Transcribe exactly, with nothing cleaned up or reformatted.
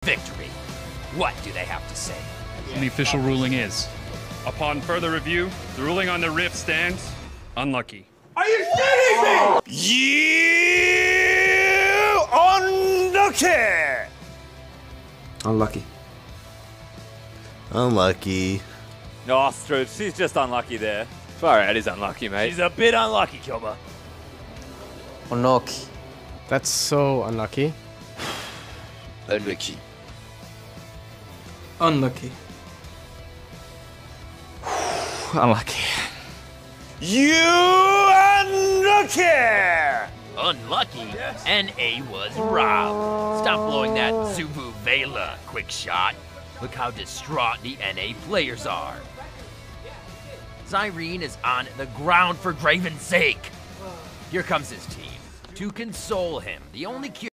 victory. What do they have to say? And the official ruling is, Upon further review, the ruling on the Rift stands unlucky. Are you kidding me? You unlucky! Unlucky. Unlucky. No, Struth, she's just unlucky there. Far out is unlucky, mate. She's a bit unlucky, Kilba. Unlucky. That's so unlucky. Unlucky. Unlucky. Unlucky. You unlucky! Unlucky, N A was robbed. Stop blowing that Suvu Vela quick shot. Look how distraught the N A players are. Cyrene is on the ground for Draven's sake. Here comes his team to console him. The only cure